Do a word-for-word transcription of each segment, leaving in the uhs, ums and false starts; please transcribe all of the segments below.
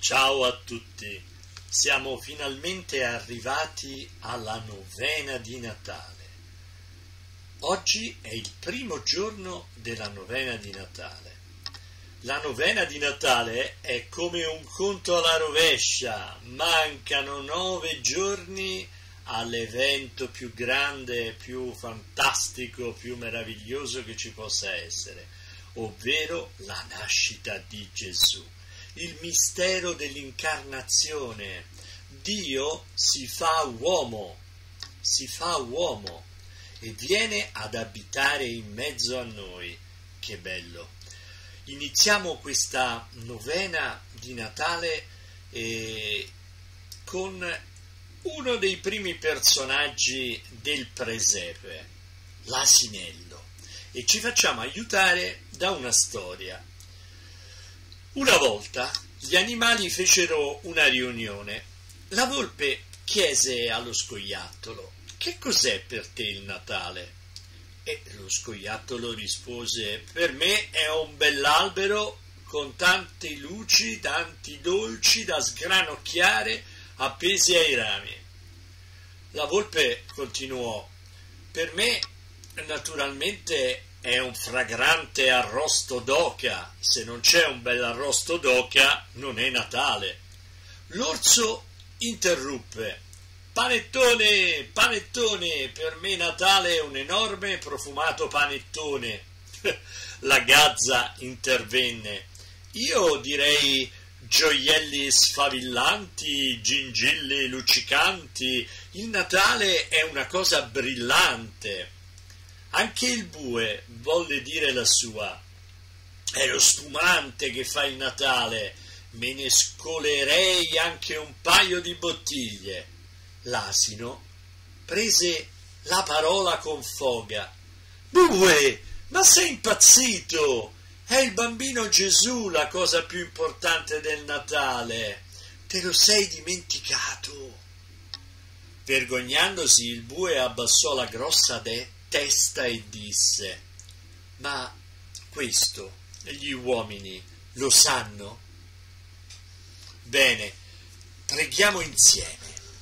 Ciao a tutti, siamo finalmente arrivati alla novena di Natale. Oggi è il primo giorno della novena di Natale. La novena di Natale è come un conto alla rovescia, mancano nove giorni all'evento più grande, più fantastico, più meraviglioso che ci possa essere, ovvero la nascita di Gesù. Il mistero dell'incarnazione. Dio si fa uomo, si fa uomo e viene ad abitare in mezzo a noi. Che bello! Iniziamo questa novena di Natale eh, con uno dei primi personaggi del presepe, l'asinello, e ci facciamo aiutare da una storia. Una volta gli animali fecero una riunione. La volpe chiese allo scoiattolo: «Che cos'è per te il Natale?» E lo scoiattolo rispose: «Per me è un bell'albero con tante luci, tanti dolci da sgranocchiare appesi ai rami». La volpe continuò: «Per me naturalmente è un fragrante arrosto d'oca, se non c'è un bel arrosto d'oca non è Natale». L'orso interruppe: «Panettone, panettone, per me Natale è un enorme profumato panettone». La gazza intervenne: «Io direi gioielli sfavillanti, gingilli luccicanti, il Natale è una cosa brillante». Anche il bue volle dire la sua: «È lo spumante che fa il Natale, me ne scolerei anche un paio di bottiglie». L'asino prese la parola con foga: «Bue, ma sei impazzito? È il bambino Gesù la cosa più importante del Natale, te lo sei dimenticato?» Vergognandosi, il bue abbassò la grossa de- testa e disse: «Ma questo gli uomini lo sanno?» Bene, preghiamo insieme.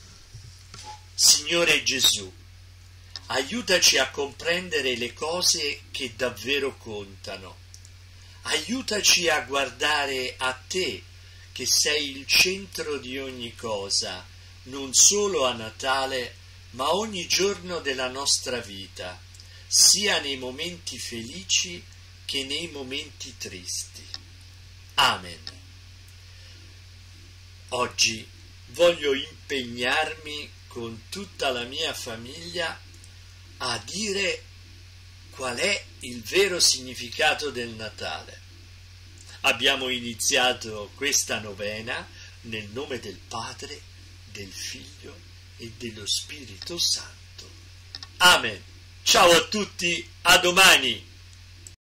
Signore Gesù, aiutaci a comprendere le cose che davvero contano. Aiutaci a guardare a Te, che sei il centro di ogni cosa, non solo a Natale, ma ogni giorno della nostra vita, sia nei momenti felici che nei momenti tristi. Amen. Oggi voglio impegnarmi con tutta la mia famiglia a dire qual è il vero significato del Natale. Abbiamo iniziato questa novena nel nome del Padre, del Figlio e dello Spirito Santo. Amen. Ciao a tutti, a domani.